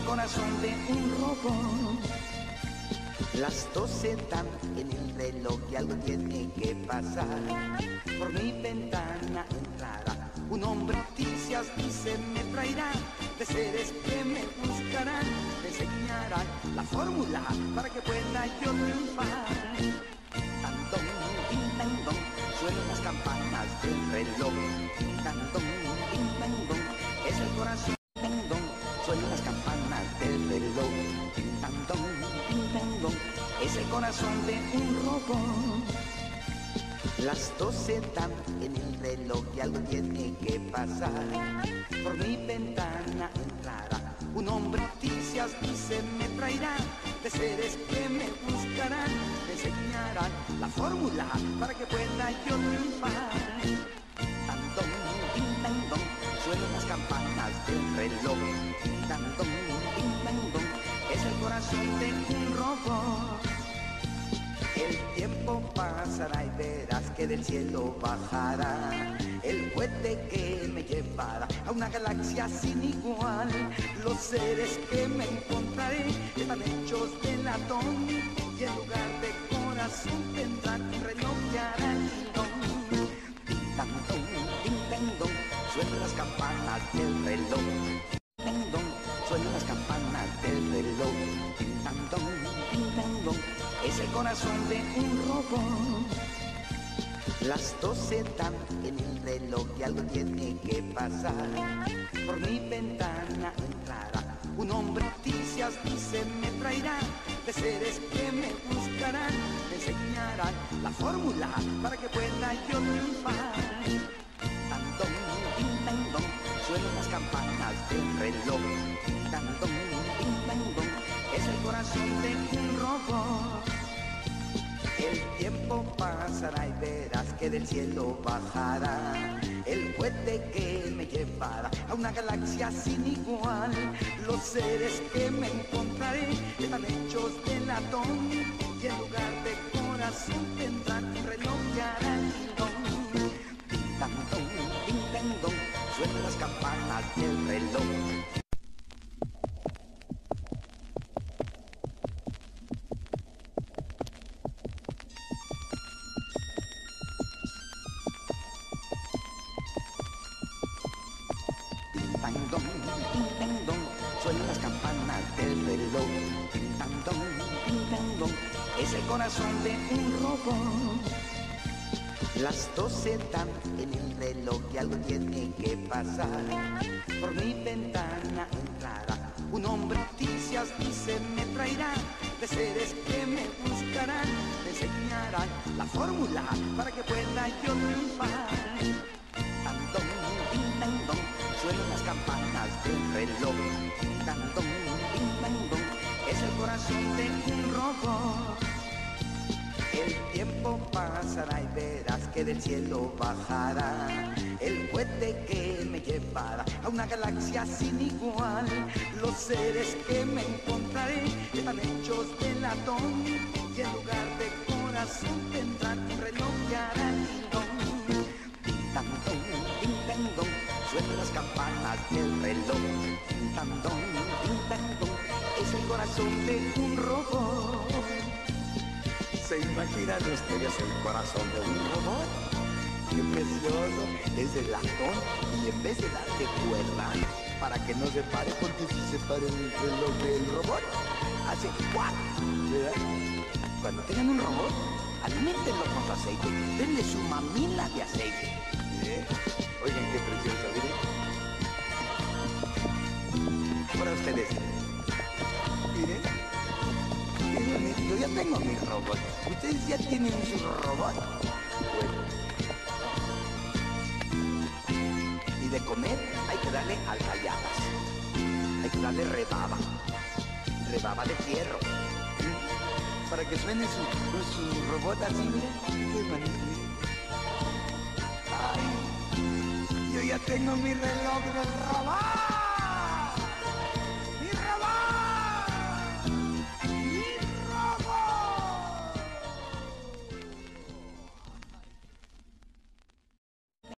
corazón de un robot. Las 12 dan en el reloj y algo tiene que pasar. Por mi ventana entrará un hombre, noticias dice me traerá, de seres que me buscarán, me enseñarán la fórmula para que pueda yo triunfar. Tandón, tin, tandón, suenan las campanas del reloj. Tandón, tin, tandón, es el corazón. Tandón, suenan las campanas del reloj. Tandón, tin, tandón, es el corazón de un robot. Las 12 dan en el reloj y algo tiene que pasar. Por mi ventana entrará un hombre, noticias dice me traerá, de seres que me buscarán, me enseñarán la fórmula para que pueda yo triunfar. Tandón, tin, tandón, suenan las campanas del reloj. Tandón, tin, tandón, es el corazón de un robot. El tiempo pasará y verás que del cielo bajará el cohete que me llevará a una galaxia sin igual. Los seres que me encontraré están hechos de latón y en lugar de corazón tendrán un reloj que hará tindón. Tindandón, tindandón, suenan las campanas del reloj. Tindandón, suenan las campanas del reloj. Tindandón, tindandón, es el corazón de un robot. Las 12 dan en el reloj y algo tiene que pasar. Por mi ventana entrará un hombre, noticias dice me traerá, de seres que me buscarán, me enseñarán la fórmula para que pueda yo triunfar. Tandón, tin, tandón, suenan las campanas del reloj. Tandón, tin, tandón, es el corazón de un robot. El tiempo pasará y verás que del cielo bajará el cohete que me llevará a una galaxia sin igual. Los seres que me encontraré están hechos de latón y en lugar de corazón tendrán un reloj que hará tindón. Tindandón, tindandón, suenan las campanas del reloj. Tindandón, tindandón, suenan las campanas del reloj. Tindandón, tindandón, es el corazón de un robot. Las 12 dan en el reloj y algo tiene que pasar. Por mi ventana entrará un hombre, noticias dice me traerá, de seres que me buscarán, me enseñarán la fórmula para que pueda yo triunfar. Tandón, tindandón, suenan las campanas del reloj. Tandón, tindandón, es el corazón de un robot. El tiempo pasará y verás que del cielo bajará el cohete que me llevará a una galaxia sin igual. Los seres que me encontraré están hechos de latón y en lugar de corazón tendrán un reloj que hará tindón. Tindandón, tindandón, suenan las campanas del reloj. Tindandón, tindandón, es el corazón de un robot. ¿Se imaginan ustedes el corazón de un robot? ¡Qué precioso! Es de latón y en vez de darle cuerda para que no se pare, porque si se para el reloj del robot, hace ¡cuac! ¿Verdad? Cuando tengan un robot, aliméntenlo con su aceite, denle su mamila de aceite. Oigan qué precioso, miren. Para ustedes. Miren. Yo ya tengo mi robot. ¿Ustedes ya tienen su robot? Bueno. Y de comer hay que darle alcayadas. Hay que darle rebaba. Rebaba de fierro. Para que suene su robot así, miren. Qué bonito. Ay, yo ya tengo mi reloj del robot.